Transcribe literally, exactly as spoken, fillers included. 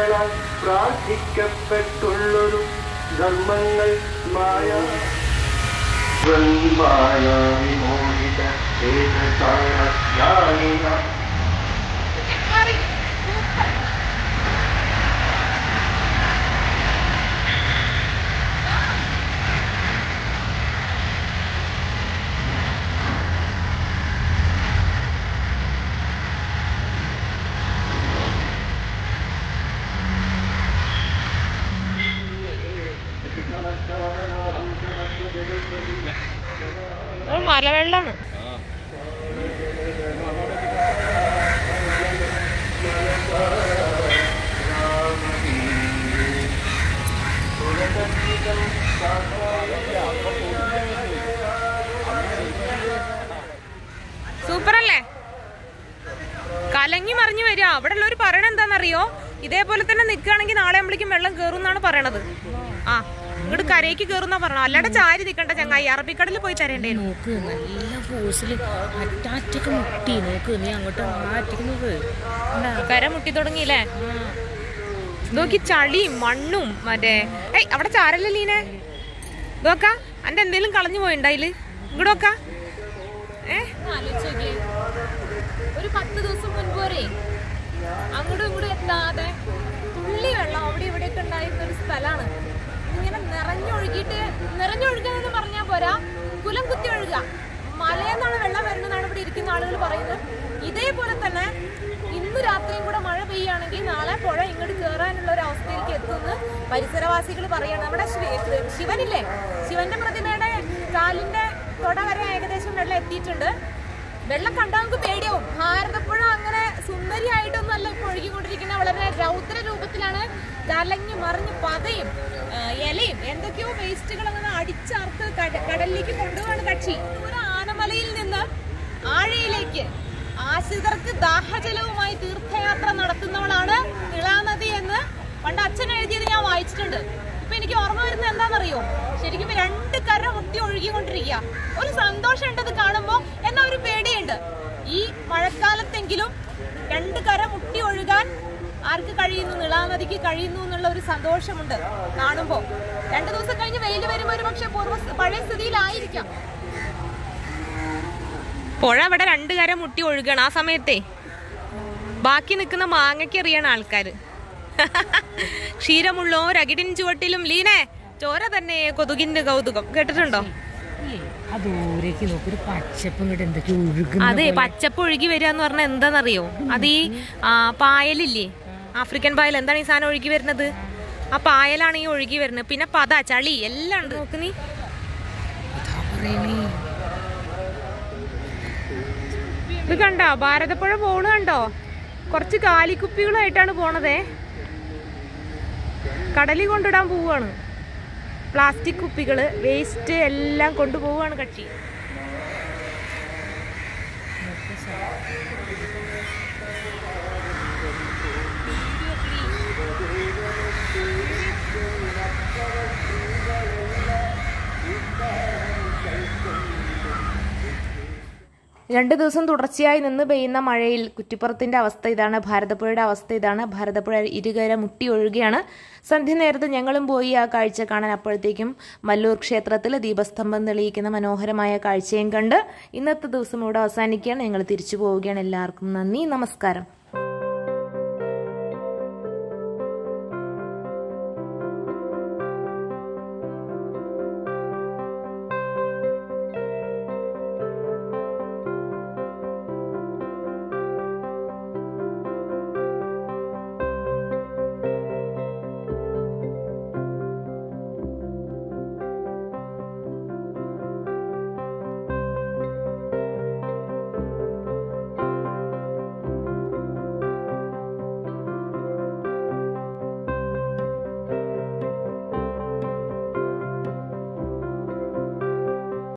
ജനങ്ങളാൽ പ്രാർത്ഥിക്കപ്പെട്ടുള്ളൊരു ധർമ്മങ്ങൾ മായ മായ വിമോഹിത ഏകസാരജ്ഞാനിന. മലവെള്ളാണ്. സൂപ്പറല്ലേ? കലങ്ങി മറിഞ്ഞു വരിക. അവിടെ ഉള്ളവർ പറയണ എന്താണെന്നറിയോ, ഇതേപോലെ തന്നെ നിൽക്കുകയാണെങ്കിൽ നാളെ ആകുമ്പോഴേക്കും വെള്ളം കയറും എന്നാണ് പറയണത്. ആ ഇങ്ങോട്ട് കരയ്ക്ക് കയറുന്നാ പറഞ്ഞോ, അല്ലാതെ ചാരി നിൽക്കണ്ട ചങ്ങായി, അറബിക്കടലിൽ പോയി തരേണ്ടേ. നോക്ക് നല്ല ഫോഴ്സിൽ അറ്റാറ്റൊക്കെ മുട്ടി. നോക്ക് നീ അങ്ങോട്ട് ആറ്റക്ക് നോക്ക്, കര മുട്ടി തുടങ്ങിയില്ലേ? നോക്കി ചളിയും മണ്ണും മറ്റേ. ഏയ് അവിടെ ചാരല്ലേ ലീനെ? നോക്കാ അന്റെ എന്തേലും കളഞ്ഞു പോയിണ്ടായില്. ഇങ്ങോട്ട് നോക്കാ. ഏ ഒരു പത്ത് ദിവസം മുൻപ് വരെ അങ്ങോട്ടും ഇങ്ങോട്ടും എത്താതെ തുള്ളി വെള്ളം അവിടെ ഇവിടെയൊക്കെ ഉണ്ടായിരുന്ന ഒരു സ്ഥലമാണ്. ഇങ്ങനെ നിറഞ്ഞൊഴുകിയിട്ട്, നിറഞ്ഞൊഴുകാന്ന് പറഞ്ഞാൽ പോരാ, കുലം കുത്തി ഒഴുക. മലയെന്നാണ് വെള്ളം വരുന്നതാണ് ഇവിടെ ഇരിക്കുന്ന ആളുകൾ പറയുന്നത്. ഇതേപോലെ തന്നെ ഇന്ന് രാത്രിയും കൂടെ മഴ പെയ്യുകയാണെങ്കിൽ നാളെ പുഴ ഇങ്ങോട്ട് കയറാനുള്ള ഒരു അവസ്ഥയിലേക്ക് എത്തുമെന്ന് പരിസരവാസികൾ പറയാണ്. നമ്മുടെ ശിവനില്ലേ, ശിവന്റെ പ്രതിമയുടെ കാലിന്റെ തൊട വരെ ഏകദേശം വെള്ളം എത്തിയിട്ടുണ്ട്. വെള്ളം കണ്ടാൽ നമുക്ക് പേടിയാവും. ഭാരതപ്പുഴ അങ്ങനെ സുന്ദരിയായിട്ടൊന്നും അല്ല ഇപ്പോൾ ഒഴുകിക്കൊണ്ടിരിക്കുന്ന, വളരെ രൗദ്ര രൂപത്തിലാണ്. കലങ്ങി മറിഞ്ഞ് പതയും ഇലയും എന്തൊക്കെയോ വേസ്റ്റുകൾ അങ്ങനെ അടിച്ചർത്ത് കടലിലേക്ക് കൊണ്ടുപോവാണ് കക്ഷി. ഒരു ആനമലയിൽ നിന്ന് ആഴയിലേക്ക് ആശ്രിതർക്ക് ദാഹജലവുമായി തീർത്ഥയാത്ര നടത്തുന്നവളാണ് നിളാനദി എന്ന് പണ്ട് അച്ഛൻ എഴുതിയത് ഞാൻ വായിച്ചിട്ടുണ്ട്. ഇപ്പൊ എനിക്ക് ഓർമ്മ വരുന്നത് എന്താണെന്നറിയോ, ശരിക്കും രണ്ട് കര മുട്ടി ഒഴുകിക്കൊണ്ടിരിക്കുക. ഒരു സന്തോഷമുണ്ട് ഇത് കാണുമ്പോ, എന്നാ ഒരു പേടിയുണ്ട്. ഈ മഴക്കാലത്തെങ്കിലും രണ്ട് കര മുട്ടി ഒഴുകാൻ ആർക്ക് കഴിയുന്നു? നിളാനദിക്ക് കഴിയുന്നു എന്നുള്ള ഒരു സന്തോഷമുണ്ട് കാണുമ്പോ. രണ്ടു ദിവസം കഴിഞ്ഞ് വെയിൽ വരുമ്പോ ഒരു പക്ഷെ പൂർവ്വ പഴയ സ്ഥിതിയിലായിരിക്കാം. പുഴ അവിടെ രണ്ടു കര മുട്ടി ഒഴുകണം. ആ സമയത്തെ ബാക്കി നിൽക്കുന്ന മാങ്ങയ്ക്ക് എറിയണ ആൾക്കാര്. ക്ഷീരമുള്ളോ രകിടിൻ ചുവട്ടിലും ലീനെ ചോര തന്നെ കൊതുകിന്റെ കൗതുകം കേട്ടിട്ടുണ്ടോ? അതെ, പച്ചപ്പ് ഒഴുകി വരിക എന്ന് പറഞ്ഞാൽ എന്താണെന്നറിയോ, അത് ഈ പായലില്ലേ, ആഫ്രിക്കൻ പായൽ. എന്താണ് ഈ സാധനം ഒഴുകി വരുന്നത്? ആ പായലാണ് ഈ ഒഴുകി വരുന്നത്. പിന്നെ പത, ചളി എല്ലാം ഉണ്ട്. നോക്ക് നീ, ഇത് കണ്ടോ? ഭാരതപ്പുഴ പോണ കണ്ടോ? കുറച്ച് കാലിക്കുപ്പികളായിട്ടാണ് പോണതേ. കടലിൽ കൊണ്ടിടാൻ പോവാണ്. പ്ലാസ്റ്റിക് കുപ്പികള്, വേസ്റ്റ് എല്ലാം കൊണ്ടുപോവാണ് കക്ഷി. രണ്ട് ദിവസം തുടർച്ചയായി നിന്ന് പെയ്യുന്ന മഴയിൽ കുറ്റിപ്പുറത്തിന്റെ അവസ്ഥ ഇതാണ്, ഭാരതപ്പുഴയുടെ അവസ്ഥ ഇതാണ്. ഭാരതപ്പുഴ ഇരുകര മുട്ടി ഒഴുകുകയാണ്. സന്ധ്യ നേരത്ത് ഞങ്ങളും പോയി ആ കാഴ്ച കാണാൻ. അപ്പോഴത്തേക്കും മല്ലൂർ ക്ഷേത്രത്തിൽ ദീപസ്തംഭം തെളിയിക്കുന്ന മനോഹരമായ കാഴ്ചയും കണ്ട് ഇന്നത്തെ ദിവസം ഇവിടെ അവസാനിക്കുകയാണ്. ഞങ്ങൾ തിരിച്ചു പോവുകയാണ്. എല്ലാവർക്കും നന്ദി, നമസ്കാരം.